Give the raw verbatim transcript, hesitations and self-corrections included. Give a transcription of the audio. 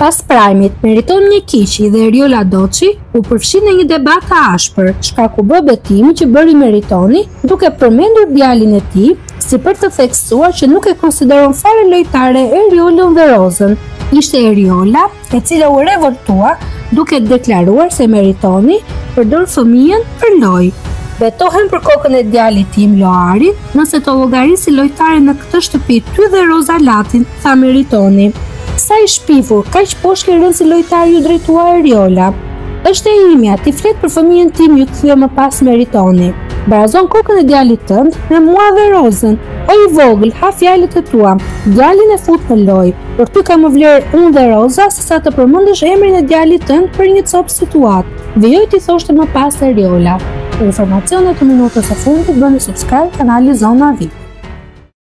Pas prajmit, Meriton Mjekiqi dhe Eriola Doçi u përfshin në një debat të ashpër, shkaku bë betimi që bëri Meritoni, duke përmendur djalin e tij si për të theksuar që nuk e konsideron fare lojtare Eriolën dhe Rozën. Ishte Eriola, e cila u revoltua duke deklaruar se Meritoni përdor fëmijën për lojë. Betohem për kokën e djalit tim Loarit, nëse të llogarisi lojtare në këtë shtëpi ty dhe Roza Latin, tha Meritoni. Sa i shpifur, kaq poshtë rënë si lojtar ju drejtua Eriola. Është e imja, ti flet për fëmijën tim, ju kthye më pas Meritoni. Barazon kokën e djalit tënd me mua dhe Rozën. O i vogël, ha fjalët e tua. Djalin e fut në lojë. Për ty ka më vlerë unë dhe Roza se sa të përmendesh emrin e djalit tënd për një copë situatë. Vijoj ti thoshte më pas Eriola. Për informacionet të minutës së fundit bëni subscribe kanalin Zona V I P.